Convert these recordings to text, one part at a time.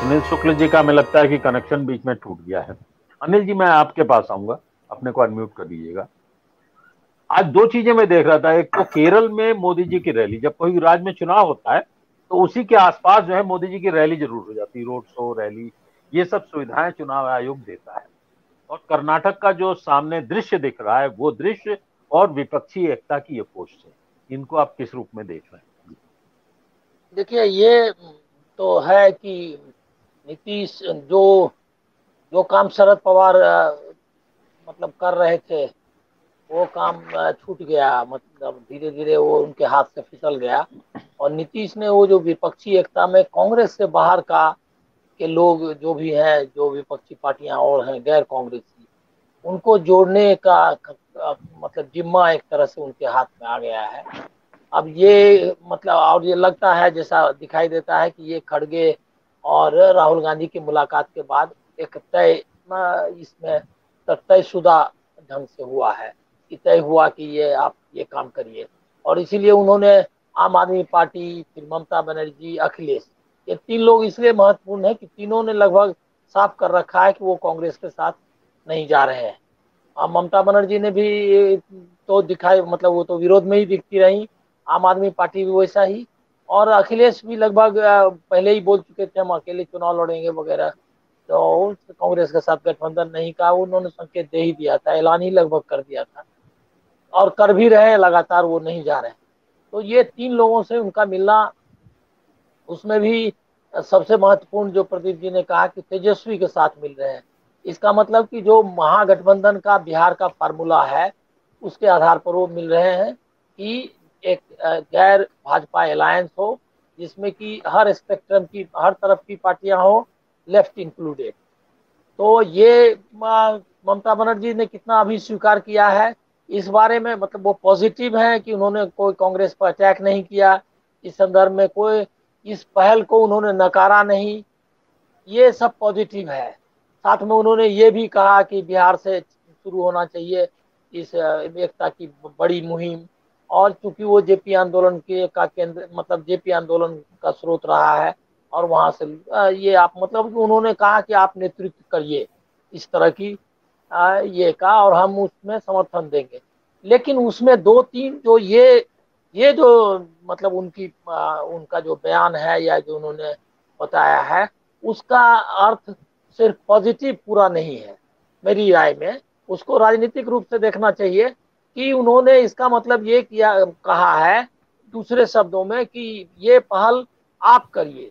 अनिल शुक्ल जी का हमें लगता है कि कनेक्शन बीच में टूट गया है। अनिल जी, मैं आपके पास आऊंगा, अपने को अनम्यूट कर दीजिएगा। आज दो चीजें मैं देख रहा था। एक तो केरल में मोदी जी की रैली, जब कोई राज्य में चुनाव होता है तो उसी के आसपास जो है मोदी जी की रैली जरूर हो जाती है, रोड शो, रैली, ये सब सुविधाएं चुनाव आयोग देता है। और कर्नाटक का जो सामने दृश्य दिख रहा है वो दृश्य और विपक्षी एकता की ये पोस्ट है, इनको आप किस रूप में देख रहे हैं? देखिए, ये तो है कि नीतीश जो जो काम शरद पवार मतलब कर रहे थे, वो काम छूट गया। मतलब धीरे धीरे वो उनके हाथ से फिसल गया। और नीतीश ने वो जो विपक्षी एकता में कांग्रेस से बाहर का के लोग जो भी हैं, जो विपक्षी पार्टियां और हैं गैर कांग्रेसी, उनको जोड़ने का मतलब जिम्मा एक तरह से उनके हाथ में आ गया है। अब ये मतलब, और ये लगता है, जैसा दिखाई देता है कि ये खड़गे और राहुल गांधी की मुलाकात के बाद एक तय इसमें तयशुदा ढंग से हुआ है कि तय हुआ कि ये आप ये काम करिए। और इसीलिए उन्होंने आम आदमी पार्टी, फिर ममता बनर्जी, अखिलेश, ये तीन लोग इसलिए महत्वपूर्ण है कि तीनों ने लगभग साफ कर रखा है कि वो कांग्रेस के साथ नहीं जा रहे हैं। ममता बनर्जी ने भी तो दिखाई, मतलब वो तो विरोध में ही दिखती रही। आम आदमी पार्टी भी वैसा ही। और अखिलेश भी लगभग पहले ही बोल चुके थे हम अकेले चुनाव लड़ेंगे वगैरह। तो कांग्रेस के साथ गठबंधन नहीं का उन्होंने संकेत दे ही दिया था, ऐलान ही लगभग कर दिया था। और कर भी रहे हैं, लगातार वो नहीं जा रहे हैं। तो ये तीन लोगों से उनका मिलना, उसमें भी सबसे महत्वपूर्ण जो प्रदीप जी ने कहा कि तेजस्वी के साथ मिल रहे हैं। इसका मतलब कि जो महागठबंधन का बिहार का फार्मूला है, उसके आधार पर वो मिल रहे हैं कि एक गैर भाजपा अलायंस हो, जिसमें कि हर स्पेक्ट्रम की, हर तरफ की पार्टियां हो, लेफ्ट इंक्लूडेड। तो ये ममता बनर्जी ने कितना अभी स्वीकार किया है इस बारे में, मतलब वो पॉजिटिव है कि उन्होंने कोई कांग्रेस पर अटैक नहीं किया। इस संदर्भ में कोई, इस पहल को उन्होंने नकारा नहीं। ये सब पॉजिटिव है। साथ में उन्होंने ये भी कहा कि बिहार से शुरू होना चाहिए इस एकता की बड़ी मुहिम। और चूंकि वो जेपी आंदोलन के का केंद्र, मतलब जेपी आंदोलन का स्रोत रहा है, और वहां से ये आप, मतलब उन्होंने कहा कि आप नेतृत्व करिए इस तरह की ये का, और हम उसमें समर्थन देंगे। लेकिन उसमें दो तीन जो ये जो मतलब उनकी उनका जो बयान है या जो उन्होंने बताया है, उसका अर्थ सिर्फ पॉजिटिव पूरा नहीं है मेरी राय में। उसको राजनीतिक रूप से देखना चाहिए कि उन्होंने इसका मतलब ये किया, कहा है दूसरे शब्दों में कि ये पहल आप करिए।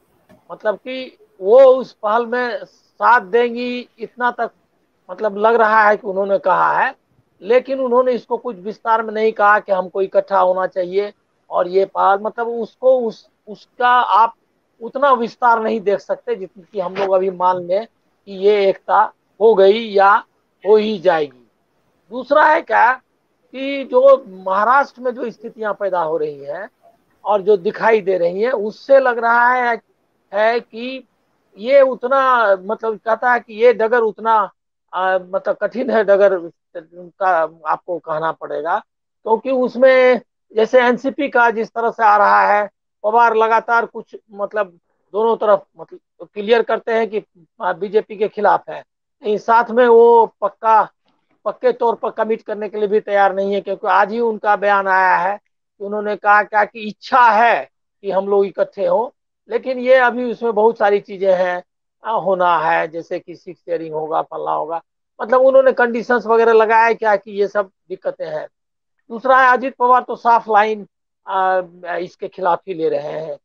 मतलब कि वो उस पहल में साथ देंगी, इतना तक मतलब लग रहा है कि उन्होंने कहा है। लेकिन उन्होंने इसको कुछ विस्तार में नहीं कहा कि हमको इकट्ठा होना चाहिए। और ये पहल, मतलब उसको उसका आप उतना विस्तार नहीं देख सकते जितनी कि हम लोग अभी मान लें कि ये एकता हो गई या हो ही जाएगी। दूसरा है क्या कि जो महाराष्ट्र में जो स्थितियां पैदा हो रही हैं और जो दिखाई दे रही हैं, उससे लग रहा है कि ये उतना, मतलब कहता है कि ये डगर उतना मतलब कठिन है डगर का, आपको कहना पड़ेगा। क्योंकि उसमें जैसे एनसीपी का जिस तरह से आ रहा है, पवार लगातार कुछ मतलब दोनों तरफ मतलब क्लियर करते हैं कि बीजेपी के खिलाफ है, लेकिन साथ में वो पक्के तौर पर कमिट करने के लिए भी तैयार नहीं है। क्योंकि आज ही उनका बयान आया है कि उन्होंने कहा क्या कि इच्छा है कि हम लोग इकट्ठे हों, लेकिन ये अभी उसमें बहुत सारी चीजें हैं, होना है, जैसे कि सीट शेयरिंग होगा, फलना होगा। मतलब उन्होंने कंडीशंस वगैरह लगाया है क्या कि ये सब दिक्कतें हैं। दूसरा है, अजीत पवार तो साफ लाइन इसके खिलाफ ही ले रहे हैं।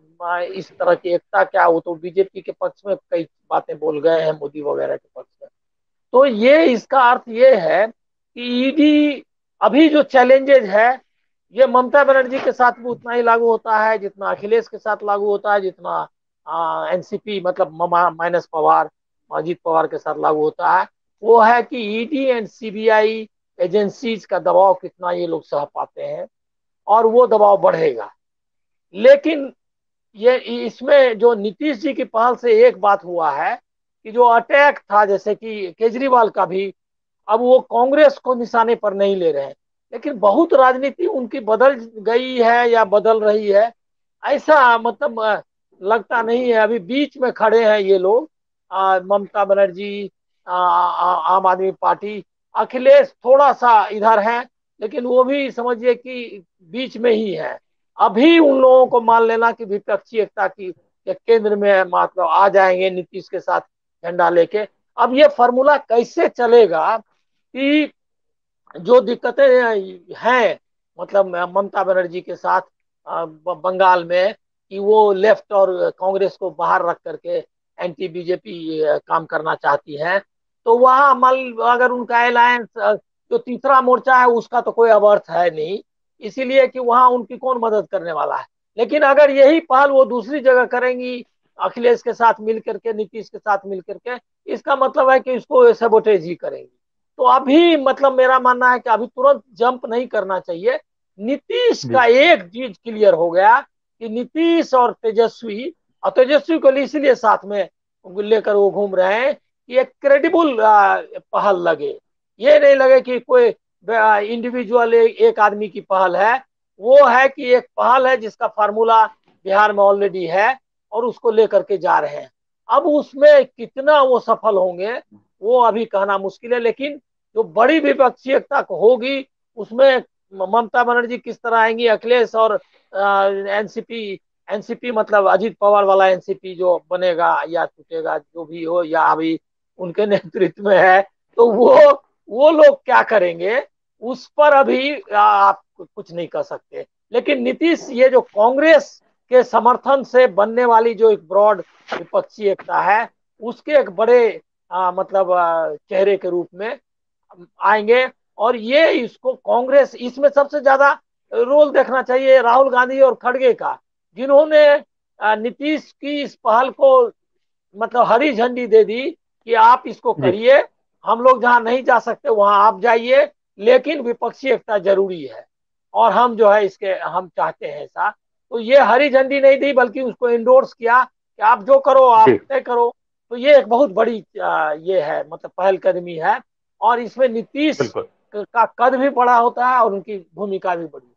इस तरह की एकता क्या, वो तो बीजेपी के पक्ष में कई बातें बोल गए हैं, मोदी वगैरह के पक्ष में। तो ये इसका अर्थ ये है कि ईडी अभी जो चैलेंजेज है, ये ममता बनर्जी के साथ भी उतना ही लागू होता है जितना अखिलेश के साथ लागू होता है, जितना एनसीपी मतलब माइनस पवार, अजीत पवार के साथ लागू होता है। वो है कि ईडी एंड सीबीआई एजेंसीज का दबाव कितना ये लोग सह पाते हैं, और वो दबाव बढ़ेगा। लेकिन ये इसमें जो नीतीश जी की पहल से एक बात हुआ है कि जो अटैक था, जैसे कि केजरीवाल का भी, अब वो कांग्रेस को निशाने पर नहीं ले रहे हैं। लेकिन बहुत राजनीति उनकी बदल गई है या बदल रही है, ऐसा मतलब लगता नहीं है, अभी बीच में खड़े हैं ये लोग, ममता बनर्जी, आम आदमी पार्टी, अखिलेश थोड़ा सा इधर है, लेकिन वो भी समझिए कि बीच में ही है। अभी उन लोगों को मान लेना कि विपक्षी एकता की के केंद्र में मतलब आ जाएंगे नीतीश के साथ झंडा लेके। अब ये फॉर्मूला कैसे चलेगा कि जो दिक्कतें हैं, मतलब ममता बनर्जी के साथ बंगाल में, कि वो लेफ्ट और कांग्रेस को बाहर रख करके एंटी बीजेपी काम करना चाहती है, तो वहाँ अगर उनका अलायंस जो तीसरा मोर्चा है उसका तो कोई अब अर्थ है नहीं, इसीलिए कि वहाँ उनकी कौन मदद करने वाला है। लेकिन अगर यही पहल वो दूसरी जगह करेंगी, अखिलेश के साथ मिल करके, नीतीश के साथ मिल करके, इसका मतलब है कि इसको सेबोटेज ही करेंगी। तो अभी मतलब मेरा मानना है कि अभी तुरंत जंप नहीं करना चाहिए। नीतीश जी का एक चीज क्लियर हो गया कि नीतीश और तेजस्वी, और तेजस्वी को इसीलिए साथ में लेकर वो घूम रहे हैं कि एक क्रेडिबल पहल लगे, ये नहीं लगे कि कोई इंडिविजुअल एक आदमी की पहल है। वो है कि एक पहल है जिसका फार्मूला बिहार में ऑलरेडी है और उसको लेकर के जा रहे हैं। अब उसमें कितना वो सफल होंगे वो अभी कहना मुश्किल है, लेकिन जो बड़ी विपक्षी एकता होगी उसमें ममता बनर्जी किस तरह आएंगी, अखिलेश और एनसीपी, एनसीपी मतलब अजीत पवार वाला एनसीपी जो बनेगा या टूटेगा जो भी हो, या अभी उनके नेतृत्व में है, तो वो लोग क्या करेंगे उस पर अभी आप कुछ नहीं कर सकते। लेकिन नीतीश ये जो कांग्रेस के समर्थन से बनने वाली जो एक ब्रॉड विपक्षी एकता है उसके एक बड़े मतलब चेहरे के रूप में आएंगे। और ये इसको कांग्रेस, इसमें सबसे ज्यादा रोल देखना चाहिए राहुल गांधी और खड़गे का, जिन्होंने नीतीश की इस पहल को मतलब हरी झंडी दे दी कि आप इसको जी करिए, हम लोग जहां नहीं जा सकते वहां आप जाइए, लेकिन विपक्षी एकता जरूरी है और हम जो है इसके हम चाहते हैं ऐसा। तो ये हरी झंडी नहीं दी बल्कि उसको इंडोर्स किया कि आप जो करो आप जी तय करो। तो ये एक बहुत बड़ी ये है मतलब पहलकदमी है, और इसमें नीतीश बिल्कुल। का कद भी बड़ा होता है और उनकी भूमिका भी बड़ी।